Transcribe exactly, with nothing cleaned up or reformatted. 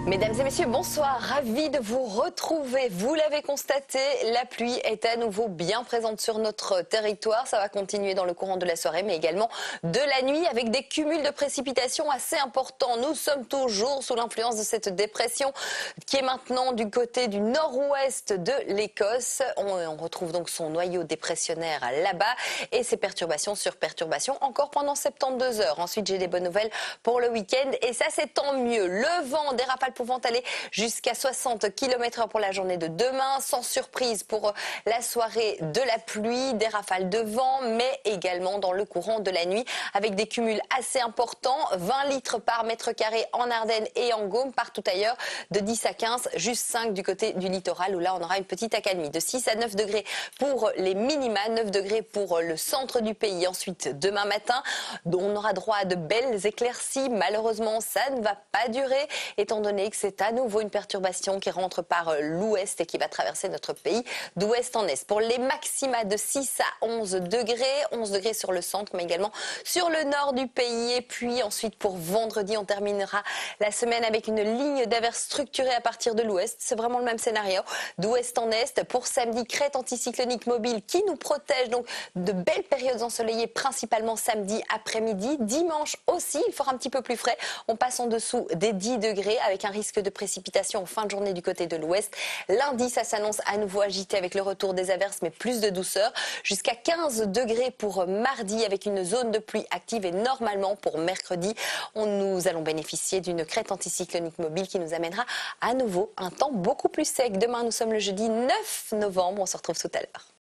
Mesdames et messieurs, bonsoir. Ravi de vous retrouver. Vous l'avez constaté, la pluie est à nouveau bien présente sur notre territoire. Ça va continuer dans le courant de la soirée, mais également de la nuit avec des cumuls de précipitations assez importants. Nous sommes toujours sous l'influence de cette dépression qui est maintenant du côté du nord-ouest de l'Écosse. On, on retrouve donc son noyau dépressionnaire là-bas et ses perturbations sur perturbations encore pendant soixante-douze heures. Ensuite, j'ai des bonnes nouvelles pour le week-end et ça, c'est tant mieux. Le vent, des rafales pouvant aller jusqu'à soixante kilomètres heure pour la journée de demain, sans surprise pour la soirée de la pluie, des rafales de vent, mais également dans le courant de la nuit avec des cumuls assez importants, vingt litres par mètre carré en Ardennes et en Gaume, partout ailleurs de dix à quinze, juste cinq du côté du littoral où là on aura une petite accalmie, de six à neuf degrés pour les minima, neuf degrés pour le centre du pays. Ensuite, demain matin, on aura droit à de belles éclaircies. Malheureusement, ça ne va pas durer étant donné que c'est à nouveau une perturbation qui rentre par l'ouest et qui va traverser notre pays d'ouest en est. Pour les maxima de six à onze degrés, onze degrés sur le centre mais également sur le nord du pays. Et puis ensuite pour vendredi, on terminera la semaine avec une ligne d'averse structurée à partir de l'ouest. C'est vraiment le même scénario, d'ouest en est. Pour samedi, crête anticyclonique mobile qui nous protège donc de belles périodes ensoleillées, principalement samedi après-midi. Dimanche aussi, il fera un petit peu plus frais. On passe en dessous des dix degrés avec un risque de précipitation en fin de journée du côté de l'ouest. Lundi, ça s'annonce à nouveau agité avec le retour des averses, mais plus de douceur. Jusqu'à quinze degrés pour mardi avec une zone de pluie active. Et normalement, pour mercredi, on, nous allons bénéficier d'une crête anticyclonique mobile qui nous amènera à nouveau un temps beaucoup plus sec. Demain, nous sommes le jeudi neuf novembre. On se retrouve tout à l'heure.